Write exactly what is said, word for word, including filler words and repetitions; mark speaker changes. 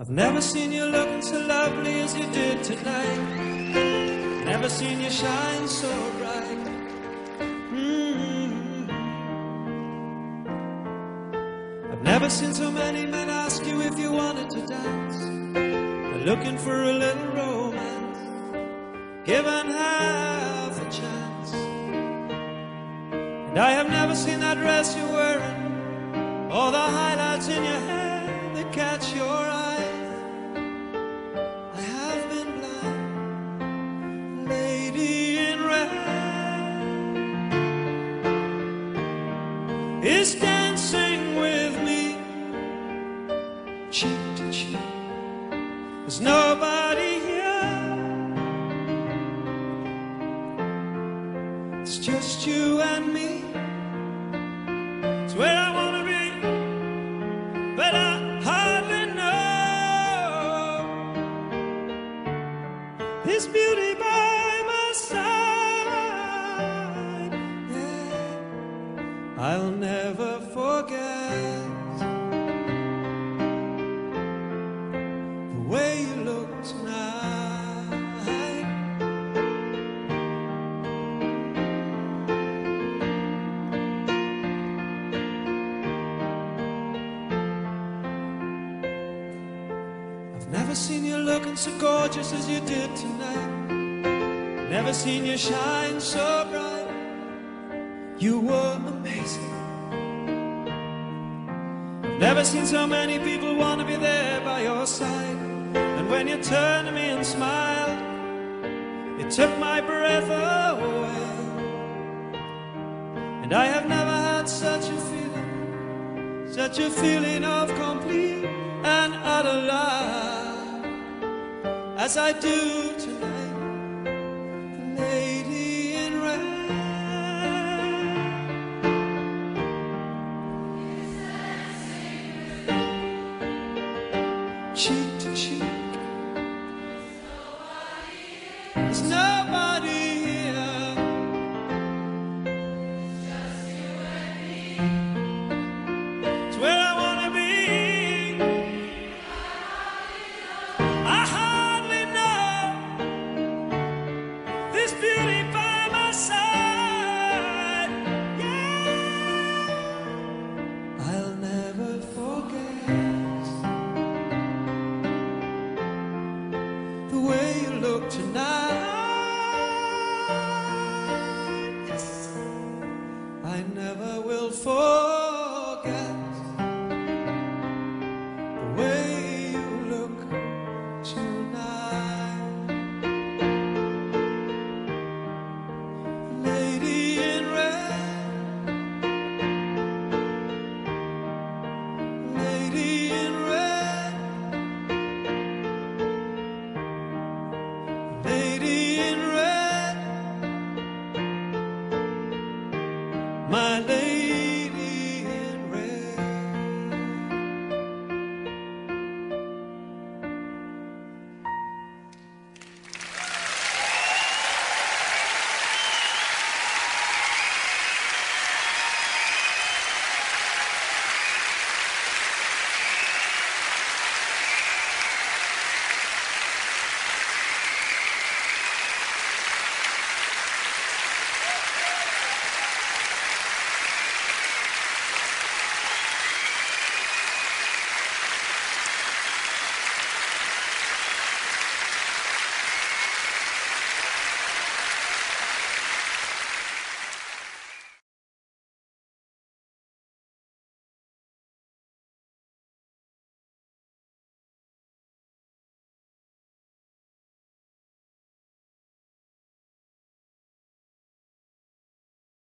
Speaker 1: I've never seen you looking so lovely as you did tonight. Never seen you shine so bright. Mm-hmm. I've never seen so many men ask you if you wanted to dance. They're looking for a little romance, given half a chance. And I have never seen that dress you're wearing, or the highlights in your hair that catch your eye. I have been blind, lady in red is dancing with me, cheek to cheek. There's nobody here, it's just you and me. It's where I wanna be, but I hardly know this beauty by my side. Yeah, I'll never forget the way you look tonight. Never seen you looking so gorgeous as you did tonight. Never seen you shine so bright. You were amazing. I've never seen so many people want to be there by your side. And when you turned to me and smiled, it took my breath away. And I have never had such a feeling, such a feeling of complete and utter love as I do tonight, the lady in red. Cheek to cheek, there's nobody here, just you and me. It's where I wanna be. I hardly know this beauty by my side. Yeah, I'll never forget the way you look tonight. Yes, I never will forget the way you look tonight. Lady in red, lady in red, lady in red, my lady.